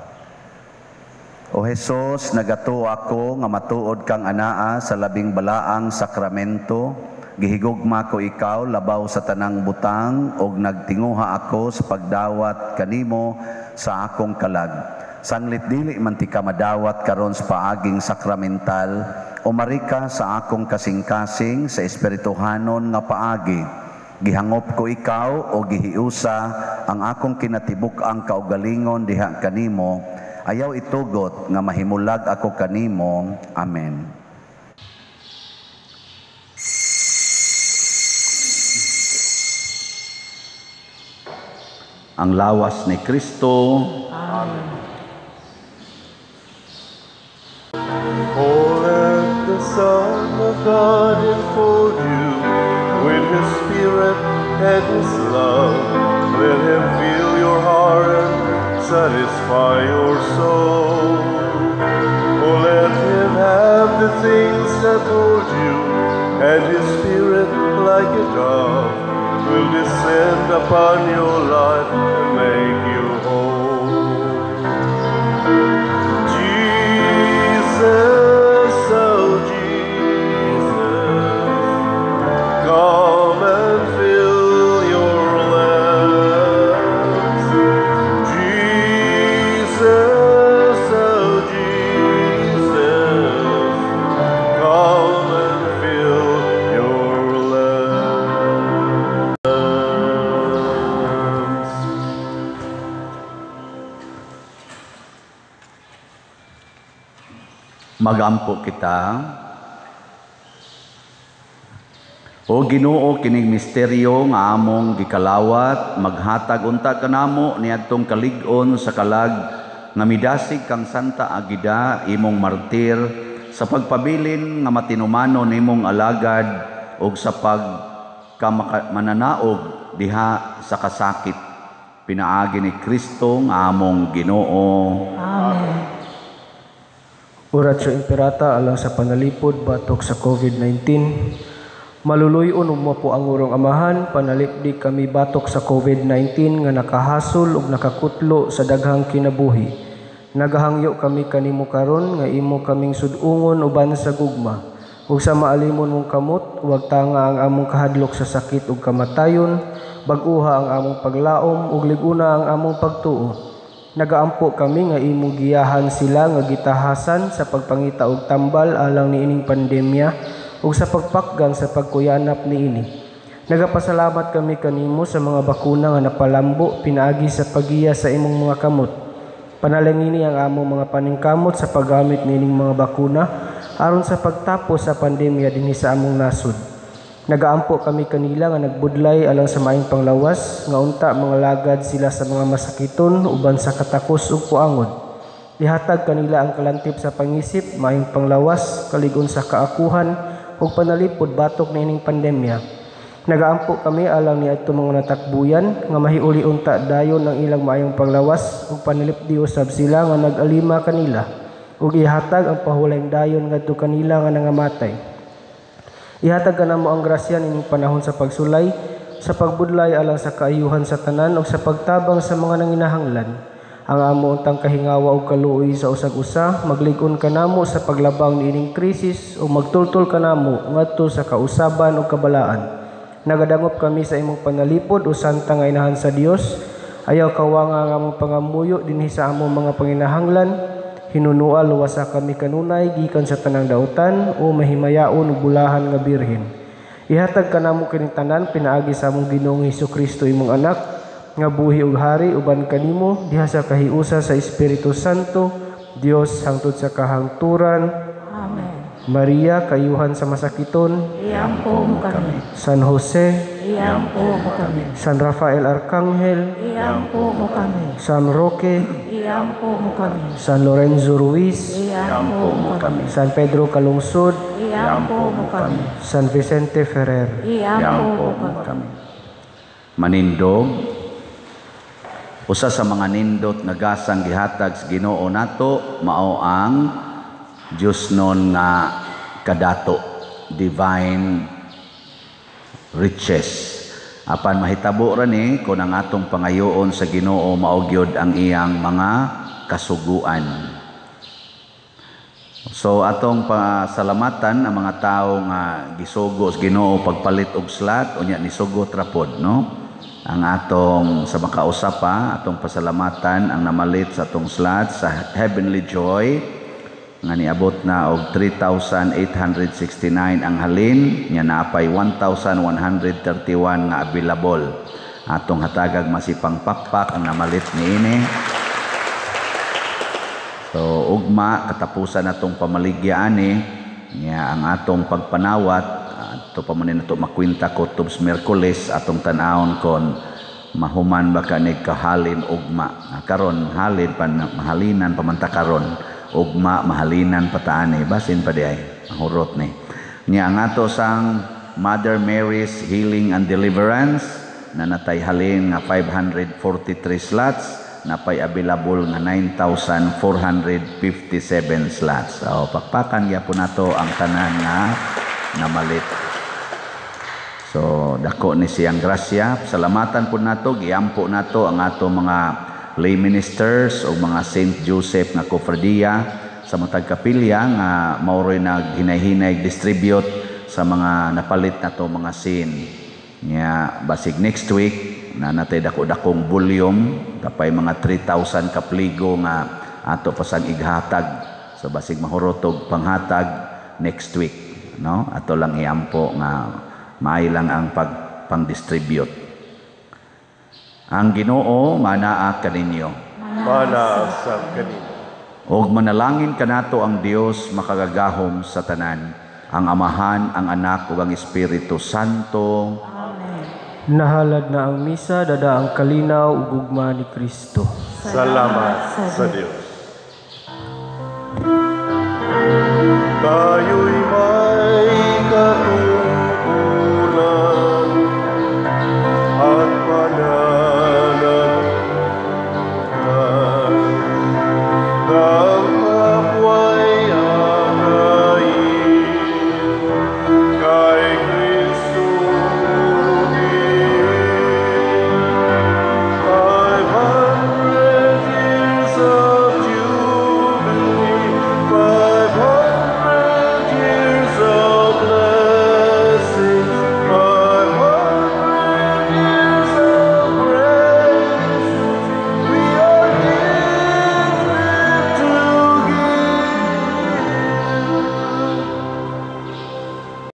S1: O Jesus, nagato ako nga matuod kang anaa sa labing balaang sakramento. Gihigugma ko ikaw labaw sa tanang butang ug nagtinguha ako sa pagdawat kanimo sa akong kalag. Sanglit dili man ti ka madawat karon sa paaging sakramental, umari ka sa akong kasing-kasing sa espirituhanon nga paagi. Gihangop ko ikaw o gihiusa ang akong kinatibuk-ang kaugalingon diha kanimo. Ayaw itugot nga mahimulag ako kanimo. Amen. Ang lawas ni Kristo.
S3: Amen.
S2: Oh, let the Son of God enfold you with His Spirit and His love. Let Him fill your heart and satisfy your soul. Oh, let Him have the things that hold you, and His Spirit, like a dove, will descend upon your life and make you whole. Jesus, oh Jesus, come and fill your lands. Jesus, oh Jesus, come and fill your lands.
S1: Magampo kita. O Ginoo, kining misteryo nga among gikalawat, maghatag unta kanamo niadtong kalig-on sa kalag nga midasig kang Santa Agida, imong martir, sa pagpabilin nga matinumano nimong alagad ug sa pagkamananaog diha sa kasakit. Pinaagi ni Kristo nga among Ginoo.
S3: Amen.
S4: Oratio Imperata alang sa panalipod batok sa COVID nineteen. Maluluyon ug mapo ang urong amahan, panalipdi kami batok sa COVID nineteen nga nakahasol ug nakakutlo sa daghang kinabuhi. Nagahangyo kami kanimo karon nga imo kaming sudungon uban sa gugma. Ug sa maalimon mong kamot, huwag tanga ang among kahadlok sa sakit ug kamatayon, bag-uha ang among paglaom ug liguna ang among pagtuo. Nagaampo kami nga imong giyahan sila nga gitahasan sa pagpangita og tambal alang niining pandemya ug sa pagpakgang sa pagkuyanap niini. Nagapasalamat kami kanimo sa mga bakuna nga napalambo pinaagi sa pagiya sa imong mga kamot. Panalangini ang among mga paningkamot sa paggamit niining mga bakuna aron sa pagtapos sa pandemya dinhi sa among nasod. Nagaampo kami kanila nga nagbudlay alang sa maayong panglawas, nga unta mga lagad sila sa mga masakiton uban sa katakos ug puangon. Ihatag kanila ang kalantip sa pangisip, maayong panglawas, kaligon sa kaakuhan ug panalipod batok niining pandemya. Nagaampo kami alang ni adto mga natakbuyan nga mahiuli unta dayon ang ilang maayong panglawas ug panalipdi usab sila nga nag-alima kanila ug ihatag ang pahulayng dayon ngadto kanila nga nangamatay. Ihatag kanamo ang grasya nining panahon sa pagsulay, sa pagbudlay alang sa kaayuhan sa tanan ug sa pagtabang sa mga nanginahanglan. Ang amo untang kahingawa ug kaluoy sa usag-usa, maglig-on kanamo sa paglabang niining krisis o magtultol kanamo ngadto sa kausaban ug kabalaan. Nagadangop kami sa imong panalipod o santa nga inahan sa Dios. Ayaw kawanga nga among pangamuyo dinhi sa among mga panginahanglan. Hinunual wasa kami kanunay gikan sa tanang dautan o mahimayaon ug bulahan nga birhen. Ihatag kanamo kining tanan pinaagi sa among Ginoong Hesukristo imong anak nga buhi ug hari uban kanimo diha sa kahiusa sa Espiritu Santo, Dios hangtod sa kahangturan.
S3: Amen.
S4: Maria, kayuhan sa masakiton,
S3: Iampo mo kami.
S4: San Jose,
S3: Iampo mo kami.
S4: San Rafael Arcangel,
S3: Iampo mo kami.
S4: San Roque,
S3: Iampo mo kami.
S4: San Lorenzo Ruiz,
S3: Iampo mo kami.
S4: San Pedro Calungsod,
S3: Iampo mo kami.
S4: San Vicente Ferrer.
S3: Iampo mo kami.
S1: Manindog, usa sa mga nindot nga gasang gihatag sa Ginoo nato mao ang Diyos nun nga kadato, divine riches. Apan mahitabo ra ni kung ang atong pangayoon sa Ginoo mao gyud ang iyang mga kasuguan. So atong pasalamatan ang mga tawo nga gisugo sa Ginoo pagpalit og slat unya nisugot ra pod, no? Ang atong sa makausapa atong pasalamatan ang namalit sa atong slat sa Heavenly Joy nga niabot na og three thousand eight hundred sixty-nine ang halin, nya naapay one thousand one hundred thirty-one nga available. Atong hatagag masipang pakpak ang namalit niini. So ugma katapusan atong pamaligyan ni nya ang atong pagpanawat ato pa man nato makwenta ko tubs Miyerkules atong tan-awon kon mahuman ba kanig kahalin ugma. Karon halin pan mahalinan pamanta karon. Ugma mahalinan pataani basin pa di ay ang hurot ni niya ang ato sang Mother Mary's Healing and Deliverance na natay halin nga five hundred forty-three slots napay available nga nine thousand four hundred fifty-seven slots. So pakpakan gyapon nato ang tanan nga namalit. So dako ni siyang grasya, salamatan pud nato, giampo nato ang ato mga lay ministers o mga Saint Joseph nga kofradiya sa matag kapilya nga maoroy naghinay-hinay distribute sa mga napalit nato mga sin. Nya basig next week na natay dako-dakong volume tapay mga three thousand kapligo nga ato pasang ighatag. So basig mahurotog panghatag next week, no? Ato lang iampo nga maay lang ang pag pang-distribute. Ang Ginoo manaa kaninyo.
S2: Mana sa kanino.
S1: Og manalangin kanato ang Dios makagagahom sa tanan, ang Amahan, ang Anak ug ang Espiritu Santo.
S4: Nahalad na ang misa, dada ang kalinaw ug gugma ni Kristo.
S2: Salamat sa Diyos. Tayo'y